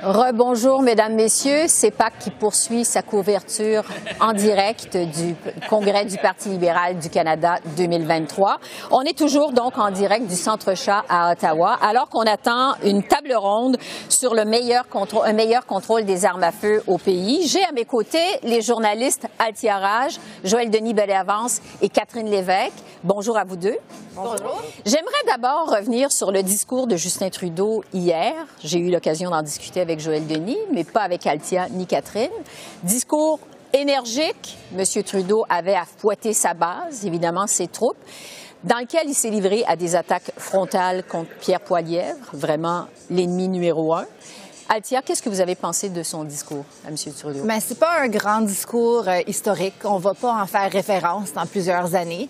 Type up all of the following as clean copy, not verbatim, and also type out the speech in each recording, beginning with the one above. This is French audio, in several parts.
Rebonjour, mesdames, messieurs. CEPAC qui poursuit sa couverture en direct du Congrès du Parti libéral du Canada 2023. On est toujours donc en direct du Centre Chat à Ottawa, alors qu'on attend une table ronde sur un meilleur contrôle des armes à feu au pays. J'ai à mes côtés les journalistes Althia Raj, Joël Denis Bellavance et Catherine Lévesque. Bonjour à vous deux. Bonjour. J'aimerais d'abord revenir sur le discours de Justin Trudeau hier. J'ai eu l'occasion d'en discuter avec Joël Denis, mais pas avec Althia ni Catherine. Discours énergique. M. Trudeau avait à fouetter sa base, évidemment ses troupes, dans lequel il s'est livré à des attaques frontales contre Pierre Poilievre, vraiment l'ennemi numéro un. Althia, qu'est-ce que vous avez pensé de son discours à M. Trudeau? Mais c'est pas un grand discours historique. On va pas en faire référence dans plusieurs années.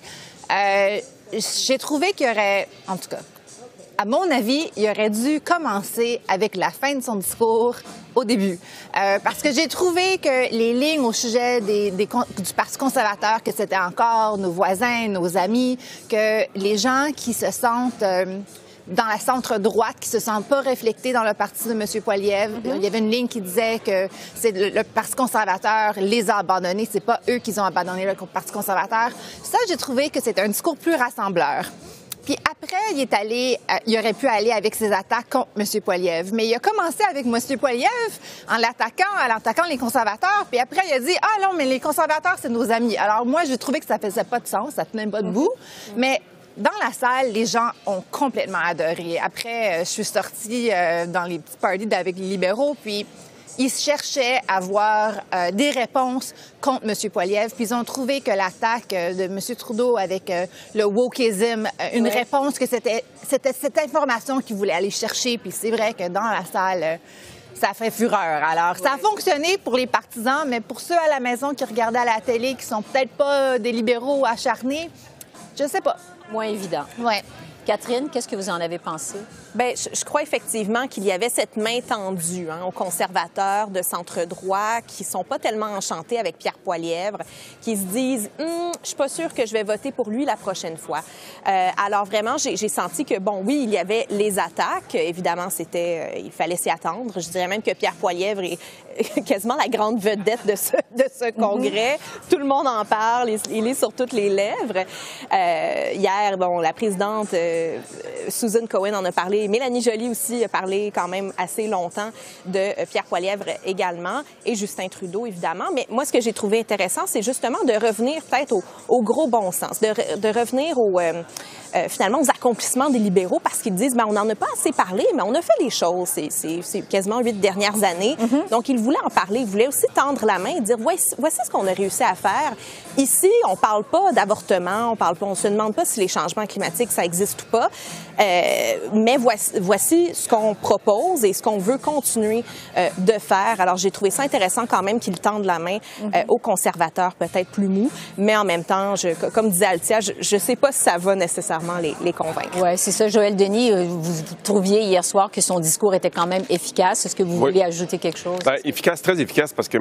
J'ai trouvé qu'il y aurait, en tout cas, à mon avis, il aurait dû commencer avec la fin de son discours au début. Parce que j'ai trouvé que les lignes au sujet du Parti conservateur, que c'était encore nos voisins, nos amis, que les gens qui se sentent dans la centre-droite, qui se sentent pas reflétés dans le parti de M. Poilievre. Il y avait une ligne qui disait que c'est le Parti conservateur les a abandonnés, c'est pas eux qui ont abandonné le Parti conservateur. Ça, j'ai trouvé que c'était un discours plus rassembleur. Puis après, il aurait pu aller avec ses attaques contre M. Poilievre. Mais il a commencé avec M. Poilievre en l'attaquant les conservateurs. Puis après, il a dit « Ah non, mais les conservateurs, c'est nos amis. » Alors moi, j'ai trouvé que ça faisait pas de sens, ça tenait pas debout. Mais dans la salle, les gens ont complètement adoré. Après, je suis sortie dans les petits parties avec les libéraux, puis ils cherchaient à avoir des réponses contre M. Poilievre, puis ils ont trouvé que l'attaque de M. Trudeau avec le wokism, une réponse que c'était cette information qu'ils voulaient aller chercher, puis c'est vrai que dans la salle, ça fait fureur. Alors, ça a fonctionné pour les partisans, mais pour ceux à la maison qui regardaient à la télé, qui sont peut-être pas des libéraux acharnés, je sais pas. Moins évident. Ouais. Catherine, qu'est-ce que vous en avez pensé? Bien, je crois effectivement qu'il y avait cette main tendue aux conservateurs de centre-droit qui sont pas tellement enchantés avec Pierre Poilievre, qui se disent « je suis pas sûre que je vais voter pour lui la prochaine fois ». Alors vraiment, j'ai senti que, bon, oui, il y avait les attaques. Évidemment, il fallait s'y attendre. Je dirais même que Pierre Poilievre est quasiment la grande vedette de ce congrès. Tout le monde en parle, il est sur toutes les lèvres. Hier, bon, la présidente Susan Cohen en a parlé. Mélanie Joly aussi a parlé quand même assez longtemps de Pierre Poilievre également et Justin Trudeau, évidemment. Mais moi, ce que j'ai trouvé intéressant, c'est justement de revenir peut-être au gros bon sens, de revenir finalement aux accomplissements des libéraux parce qu'ils disent, on n'en a pas assez parlé, mais on a fait les choses. C'est quasiment 8 dernières années. Donc, ils voulaient en parler. Ils voulaient aussi tendre la main et dire, voici ce qu'on a réussi à faire. Ici, on parle pas d'avortement, on se demande pas si les changements climatiques, ça existe ou pas. Mais voici ce qu'on propose et ce qu'on veut continuer de faire. Alors, j'ai trouvé ça intéressant quand même qu'ils tendent la main aux conservateurs, peut-être plus mous, mais en même temps, comme disait Althia, je sais pas si ça va nécessairement les convaincre. Oui, c'est ça. Joël Denis, vous trouviez hier soir que son discours était quand même efficace. Est-ce que vous voulez ajouter quelque chose? Bien, efficace, très efficace, parce que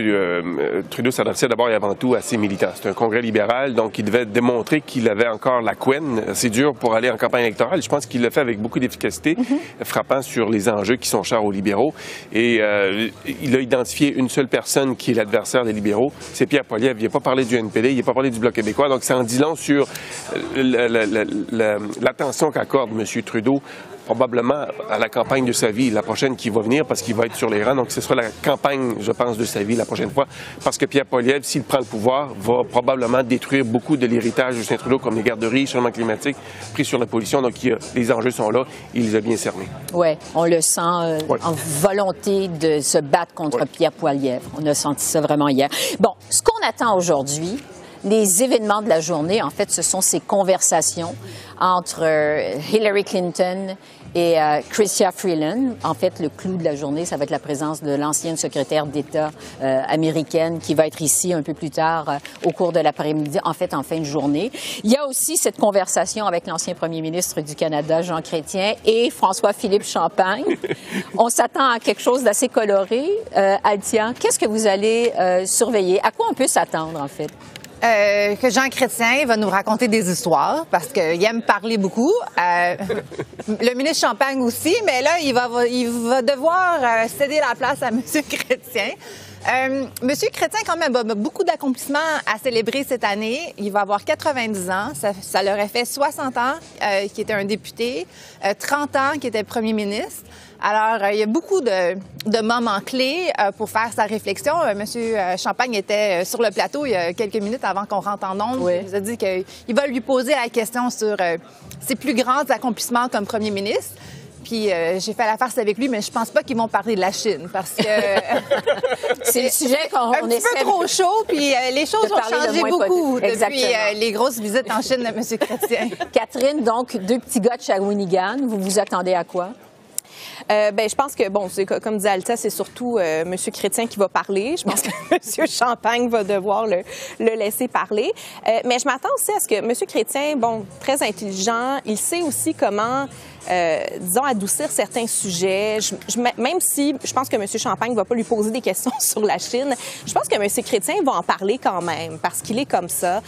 M. Trudeau s'adressait d'abord et avant tout à ses militants. C'est un congrès libéral, donc il devait démontrer qu'il avait encore la couenne. C'est dur pour aller en campagne électorale. Je pense qu'il le fait avec beaucoup d'efficacité, frappant sur les enjeux qui sont chers aux libéraux. Et il a identifié une seule personne qui est l'adversaire des libéraux, c'est Pierre Poilievre. Il n'a pas parlé du NPD, il n'a pas parlé du Bloc québécois. Donc, ça en dit long sur l'attention qu'accorde M. Trudeau probablement à la campagne de sa vie, la prochaine qui va venir, parce qu'il va être sur les rangs. Donc, ce sera la campagne, je pense, de sa vie la prochaine fois, parce que Pierre Poilievre, s'il prend le pouvoir, va probablement détruire beaucoup de l'héritage de Justin Trudeau, comme les garderies, changement climatique, pris sur la pollution. Donc, les enjeux sont là, il les a bien cernés. Oui, on le sent en volonté de se battre contre Pierre Poilievre. On a senti ça vraiment hier. Bon, ce qu'on attend aujourd'hui, les événements de la journée, en fait, ce sont ces conversations entre Hillary Clinton et Chrystia Freeland. En fait, le clou de la journée, ça va être la présence de l'ancienne secrétaire d'État américaine qui va être ici un peu plus tard au cours de l'après-midi, en fait, en fin de journée. Il y a aussi cette conversation avec l'ancien premier ministre du Canada, Jean Chrétien, et François-Philippe Champagne. On s'attend à quelque chose d'assez coloré. Althia, qu'est-ce que vous allez surveiller? À quoi on peut s'attendre, en fait? que Jean Chrétien va nous raconter des histoires parce qu'il aime parler beaucoup. Le ministre Champagne aussi, mais là, il va devoir céder la place à M. Chrétien. Monsieur Chrétien, quand même, a beaucoup d'accomplissements à célébrer cette année. Il va avoir 90 ans. Ça leur a fait 60 ans qu'il était un député, 30 ans qu'il était premier ministre. Alors, il y a beaucoup de moments clés pour faire sa réflexion. Monsieur Champagne était sur le plateau il y a quelques minutes avant qu'on rentre en ondes. Oui. Il nous a dit qu'il va lui poser la question sur ses plus grands accomplissements comme premier ministre. Puis j'ai fait la farce avec lui, mais je pense pas qu'ils vont parler de la Chine parce que c'est le sujet qu'on un petit peu trop chaud. Puis les choses ont changé beaucoup depuis les grosses visites en Chine de M. Chrétien. Catherine, donc 2 petits gars de Shawinigan, vous vous attendez à quoi? Je pense que, bon, comme disait Alta, c'est surtout M. Chrétien qui va parler. Je pense que M. Champagne va devoir le laisser parler. Mais je m'attends aussi à ce que M. Chrétien, bon, très intelligent, il sait aussi comment, disons, adoucir certains sujets. Même si je pense que M. Champagne ne va pas lui poser des questions sur la Chine, je pense que M. Chrétien va en parler quand même parce qu'il est comme ça.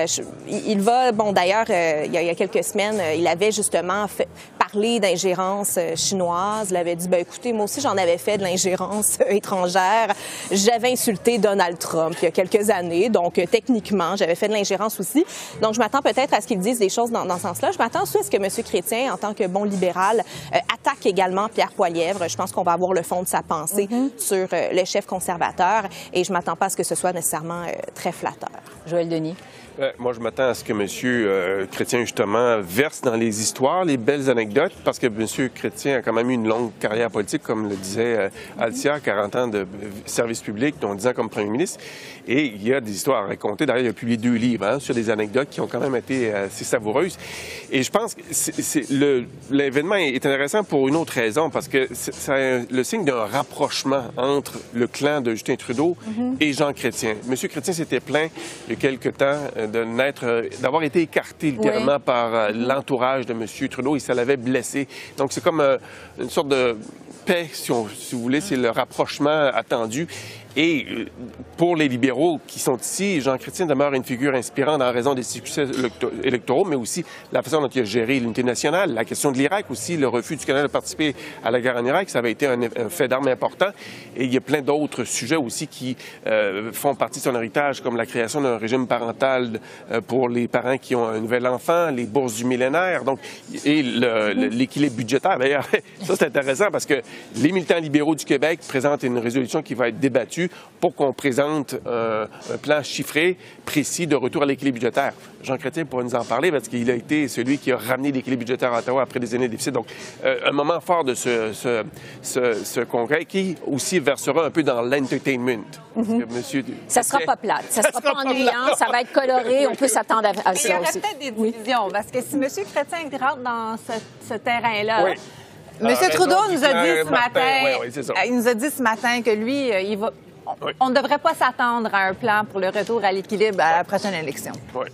Il va, bon, d'ailleurs, il y a quelques semaines, il avait justement parlé d'ingérence chinoise. Il avait dit, écoutez, moi aussi, j'en avais fait de l'ingérence étrangère. J'avais insulté Donald Trump il y a quelques années. Donc, techniquement, j'avais fait de l'ingérence aussi. Donc, je m'attends peut-être à ce qu'il dise des choses dans ce sens-là. Je m'attends aussi à ce que M. Chrétien, en tant que bon libéral, attaque également Pierre Poilievre. Je pense qu'on va avoir le fond de sa pensée sur le chef conservateur. Et je m'attends pas à ce que ce soit nécessairement très flatteur. Joël Denis. Moi, je m'attends à ce que M. Chrétien, justement, verse dans les histoires, les belles anecdotes, parce que M. Chrétien a quand même eu une longue carrière politique, comme le disait Altia, 40 ans de service public, dont 10 ans comme premier ministre. Et il y a des histoires à raconter. D'ailleurs, il a publié 2 livres sur des anecdotes qui ont quand même été assez savoureuses. Et je pense que l'événement est intéressant pour une autre raison, parce que c'est le signe d'un rapprochement entre le clan de Justin Trudeau et Jean Chrétien. M. Chrétien s'était plaint il y a quelque temps d'avoir été écarté littéralement par l'entourage de M. Trudeau et ça l'avait blessé. Donc, c'est comme une sorte de paix, si vous voulez, c'est le rapprochement attendu. Et pour les libéraux qui sont ici, Jean Chrétien demeure une figure inspirante en raison des succès électoraux, mais aussi la façon dont il a géré l'unité nationale, la question de l'Irak aussi, le refus du Canada de participer à la guerre en Irak, ça avait été un fait d'armes important. Et il y a plein d'autres sujets aussi qui font partie de son héritage, comme la création d'un régime parental pour les parents qui ont un nouvel enfant, les bourses du millénaire, donc, et l'équilibre budgétaire. D'ailleurs, ça c'est intéressant parce que les militants libéraux du Québec présentent une résolution qui va être débattue pour qu'on présente un plan chiffré, précis de retour à l'équilibre budgétaire. Jean Chrétien pourra nous en parler parce qu'il a été celui qui a ramené l'équilibre budgétaire à Ottawa après des années de déficit. Donc, un moment fort de ce congrès qui aussi versera un peu dans l'entertainment. Ça sera pas plate, ça sera pas ennuyant, ça va être coloré, on peut s'attendre à ça aussi. Il y aura peut-être des divisions, parce que si M. Chrétien rentre dans ce terrain-là... M. Trudeau nous a dit ce matin que lui, on ne devrait pas s'attendre à un plan pour le retour à l'équilibre à la prochaine élection. Oui.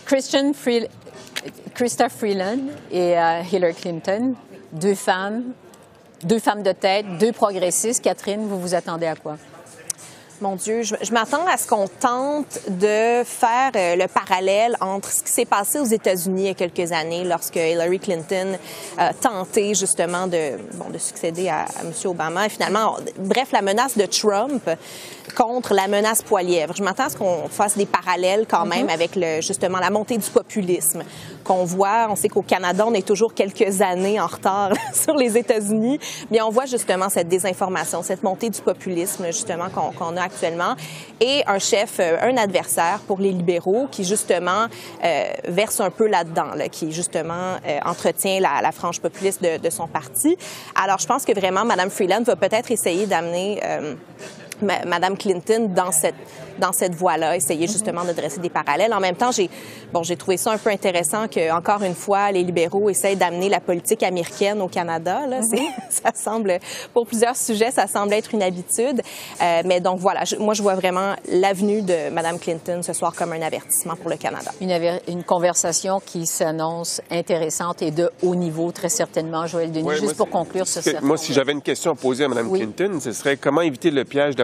Chrystia Freeland et Hillary Clinton, 2 femmes de tête, 2 progressistes. Catherine, vous vous attendez à quoi? Mon Dieu, je m'attends à ce qu'on tente de faire le parallèle entre ce qui s'est passé aux États-Unis il y a quelques années lorsque Hillary Clinton a tenté justement de succéder à M. Obama. Et finalement, bref, la menace de Trump contre la menace Poilievre. Je m'attends à ce qu'on fasse des parallèles quand même avec justement la montée du populisme qu'on voit. On sait qu'au Canada, on est toujours quelques années en retard sur les États-Unis. Bien, on voit justement cette désinformation, cette montée du populisme justement qu'on a actuellement, et un adversaire pour les libéraux qui justement verse un peu là-dedans, qui justement entretient la frange populiste de son parti. Alors, je pense que vraiment, Mme Freeland va peut-être essayer d'amener Mme Clinton dans cette voie-là, essayer justement de dresser des parallèles. En même temps, j'ai trouvé ça un peu intéressant que, encore une fois, les libéraux essayent d'amener la politique américaine au Canada. Là, ça semble, pour plusieurs sujets, ça semble être une habitude. Mais donc voilà, moi je vois vraiment l'avenue de Mme Clinton ce soir comme un avertissement pour le Canada. Une conversation qui s'annonce intéressante et de haut niveau, très certainement, Joël Denis. Juste pour conclure sur ça. Moi, si j'avais une question à poser à Mme Clinton, ce serait comment éviter le piège de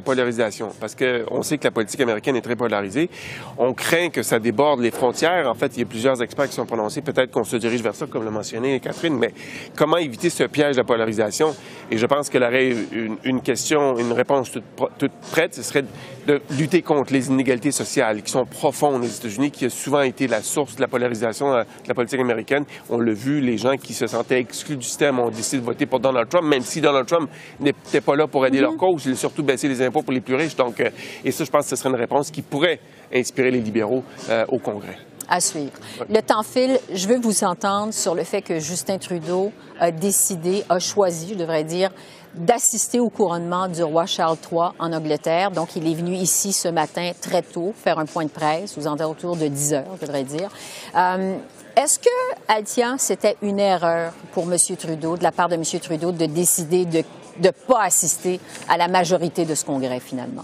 polarisation, parce qu'on sait que la politique américaine est très polarisée. On craint que ça déborde les frontières. En fait, il y a plusieurs experts qui sont prononcés. Peut-être qu'on se dirige vers ça, comme l'a mentionné Catherine, mais comment éviter ce piège de la polarisation? Et je pense qu'elle aurait une question, une réponse toute prête, ce serait de lutter contre les inégalités sociales qui sont profondes aux États-Unis, qui a souvent été la source de la polarisation de la politique américaine. On l'a vu, les gens qui se sentaient exclus du système ont décidé de voter pour Donald Trump, même si Donald Trump n'était pas là pour aider leur cause. Il a surtout baissé les impôts pour les plus riches. Donc, et ça, je pense que ce serait une réponse qui pourrait inspirer les libéraux au Congrès. À suivre. Le temps file. Je veux vous entendre sur le fait que Justin Trudeau a choisi, je devrais dire, d'assister au couronnement du roi Charles III en Angleterre. Donc, il est venu ici ce matin très tôt faire un point de presse, aux alentours de 10 heures, je devrais dire. Est-ce que, Althia, c'était une erreur pour M. Trudeau, de la part de M. Trudeau, de décider de ne pas assister à la majorité de ce congrès, finalement?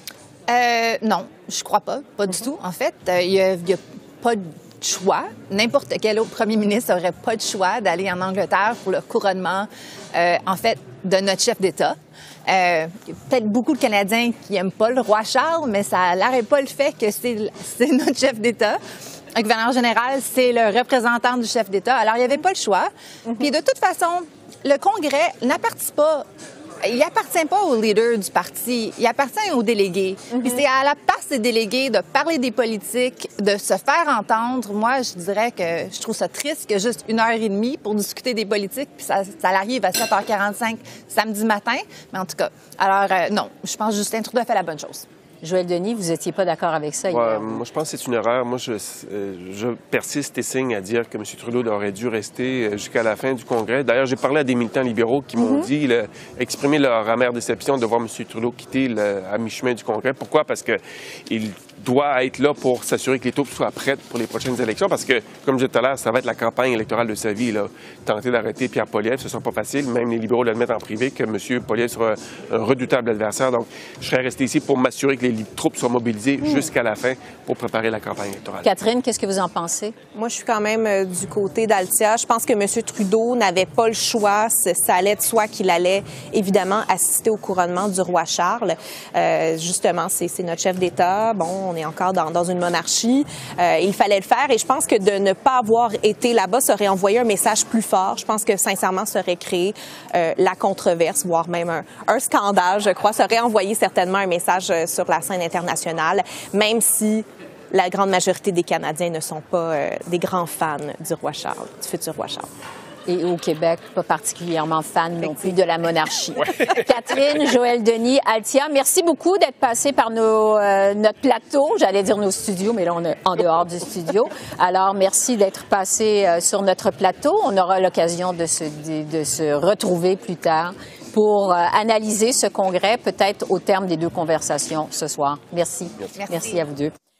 Non, je crois pas du tout. En fait, il y a pas de choix. N'importe quel autre premier ministre n'aurait pas de choix d'aller en Angleterre pour le couronnement, en fait, de notre chef d'État. Il y a peut-être beaucoup de Canadiens qui n'aiment pas le roi Charles, mais ça n'arrête pas le fait que c'est notre chef d'État. Le gouverneur général, c'est le représentant du chef d'État. Alors, il n'y avait pas le choix. Puis, de toute façon, le Congrès n'appartient pas... Il appartient pas aux leaders du parti, il appartient aux délégués. Puis c'est à la place des délégués de parler des politiques, de se faire entendre. Moi, je dirais que je trouve ça triste que juste 1h30 pour discuter des politiques, puis ça arrive à 7h45 samedi matin. Mais en tout cas, alors non, je pense que Justin Trudeau a fait la bonne chose. Joël Denis, vous n'étiez pas d'accord avec ça hier? Moi, je pense que c'est une erreur. Moi, je persiste et signe à dire que M. Trudeau aurait dû rester jusqu'à la fin du Congrès. D'ailleurs, j'ai parlé à des militants libéraux qui m'ont dit, exprimer leur amère déception de voir M. Trudeau quitter à mi-chemin du Congrès. Pourquoi? Parce qu'il doit être là pour s'assurer que les troupes soient prêtes pour les prochaines élections. Parce que, comme je disais tout à l'heure, ça va être la campagne électorale de sa vie. Là. Tenter d'arrêter Pierre Poilievre, ce ne sera pas facile. Même les libéraux l'admettent en privé que M. Poilievre sera un redoutable adversaire. Donc, je serais resté ici pour m'assurer que les troupes soient mobilisées jusqu'à la fin pour préparer la campagne électorale. Catherine, qu'est-ce que vous en pensez? Moi, je suis quand même du côté d'Althia. Je pense que M. Trudeau n'avait pas le choix. Ça allait de soi qu'il allait, évidemment, assister au couronnement du roi Charles. Justement, c'est notre chef d'État. Bon, on est encore dans une monarchie. Il fallait le faire et je pense que de ne pas avoir été là-bas, ça aurait envoyé un message plus fort. Je pense que, sincèrement, ça aurait créé la controverse, voire même un scandale, je crois. Ça aurait envoyé certainement un message sur la scène internationale, même si la grande majorité des Canadiens ne sont pas des grands fans du roi Charles, du futur roi Charles. Et au Québec, pas particulièrement fan non plus de la monarchie. Catherine, Joël Denis, Althia, merci beaucoup d'être passé par notre plateau. J'allais dire nos studios, mais là, on est en dehors du studio. Alors, merci d'être passé sur notre plateau. On aura l'occasion de se retrouver plus tard pour analyser ce congrès, peut-être au terme des deux conversations ce soir. Merci. Merci à vous deux.